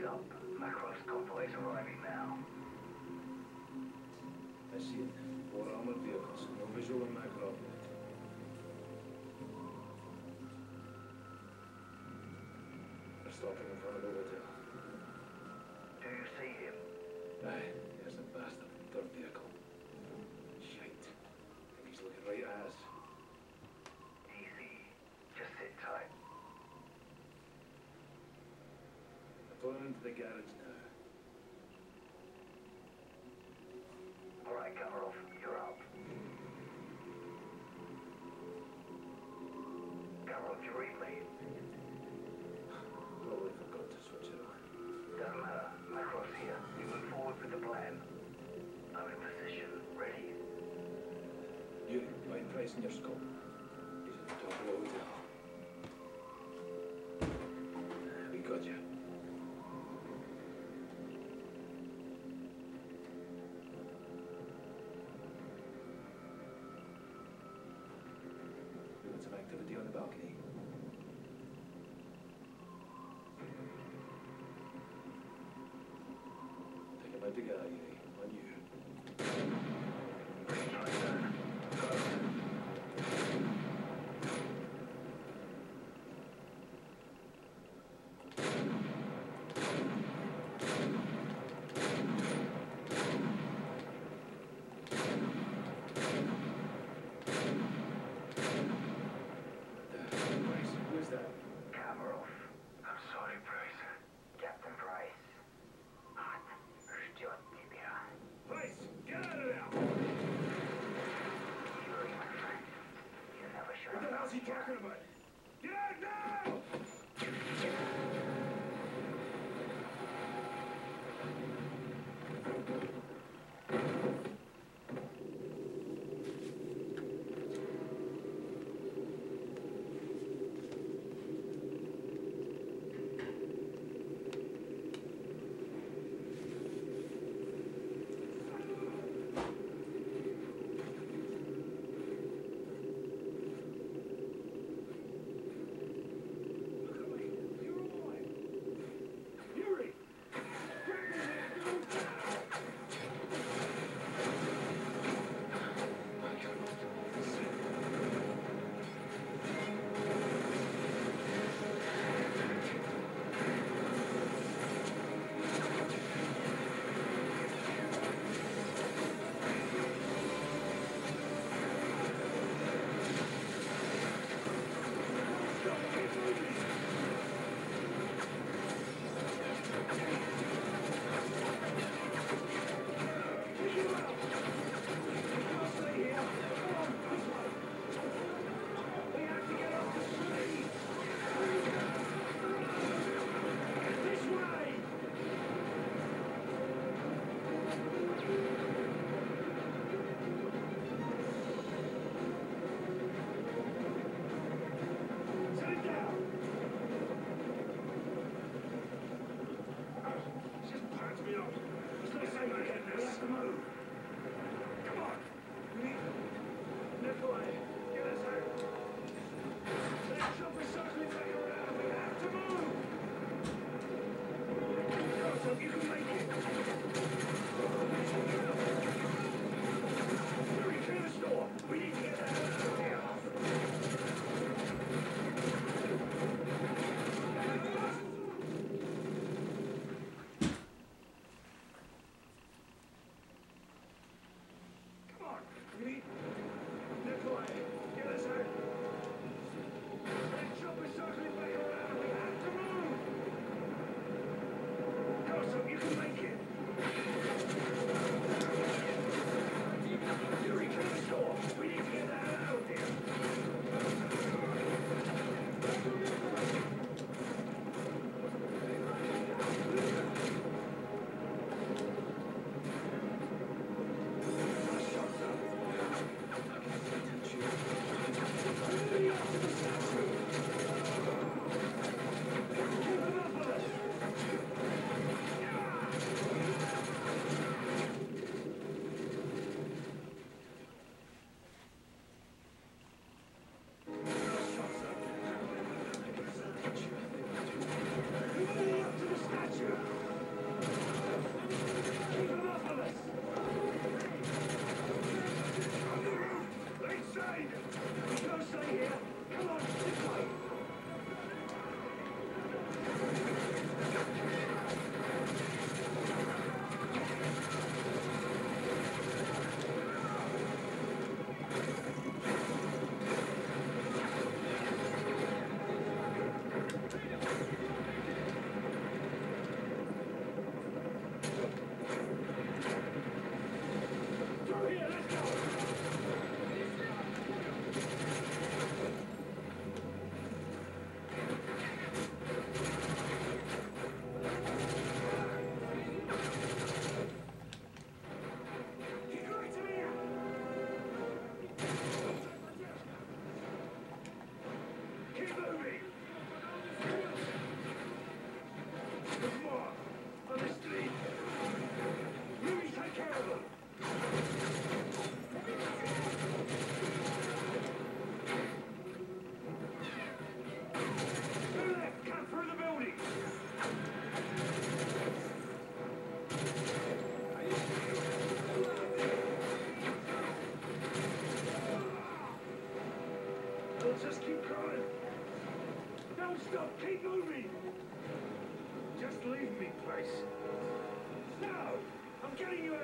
up. Macro's convoys arriving now. I see it. 4 armored vehicles. No visual on macro yet. They're stopping in front of the hotel. Do you see him? Aye, there's a bastard in third vehicle. Shite. I think he's looking right at us. Easy. Just sit tight. I'm pulling into the garage now. Alright, Kamarov, you're up. Kamarov, you read me? Probably forgot to switch it on. Doesn't matter. Macro's here. We move forward with the plan. I'm in position. Ready? Yuri, find Price in your scope. He's at the top of the hotel. We got you. We got some activity on the balcony. Take him out together, Yuri. On you. Who's that? Kamarov. I'm sorry, Price. Captain Price. Ждет тебя.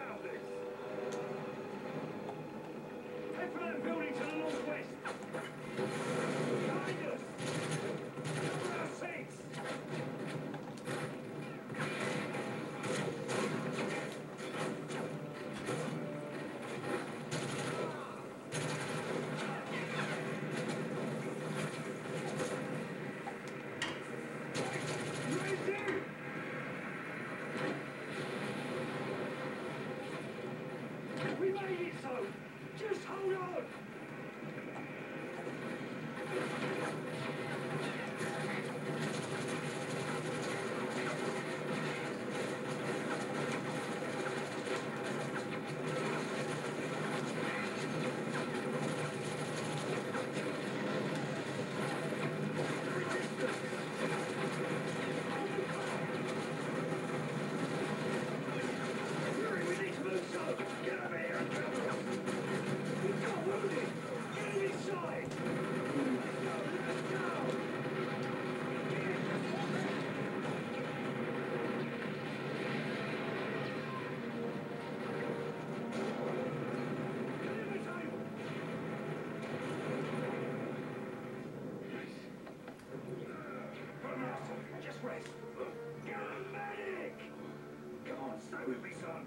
about this. Head for that building to the northwest. Behind us. Cover our seats. We made it, so just hold on. Yuri, we need to move, so get over here and cover us. We've got wounded. Get inside. Let's go. Get in the table. Run now, son. Just rest. Get a medic. Come on, stay with me, son.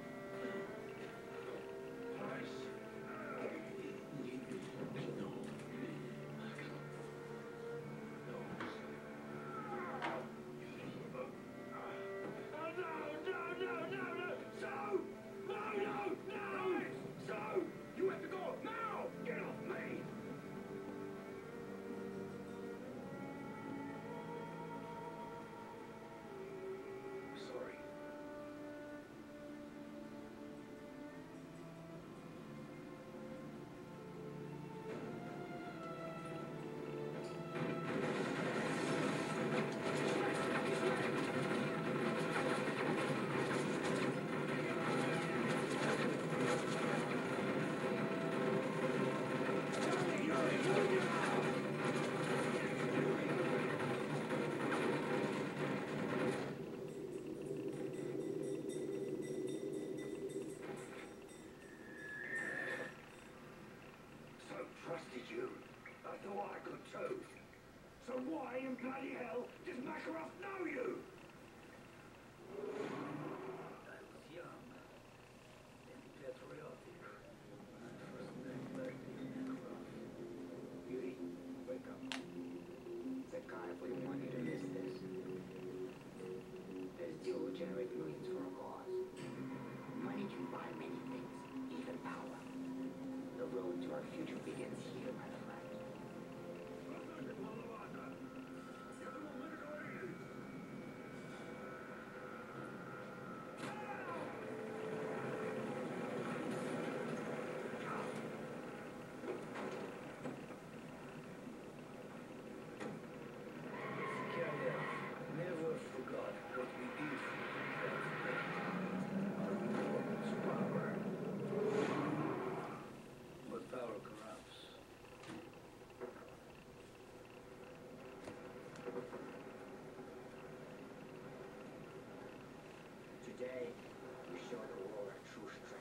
Nice. Oh, no. So! No! So! You have to go now! Get off me! Sorry. So trusted you. I thought I could too. So why in bloody hell does Makarov know you? I was young and patriotic. My first name was Makarov. Yuri, wake up. The guy wouldn't want you to miss this. This deal will generate millions for a cause. Money can buy many things, even power. The road to our future begins here, my friend. Kiev never forgot what we did for our importance, power. But power corrupts. Today, we show the world our true strength.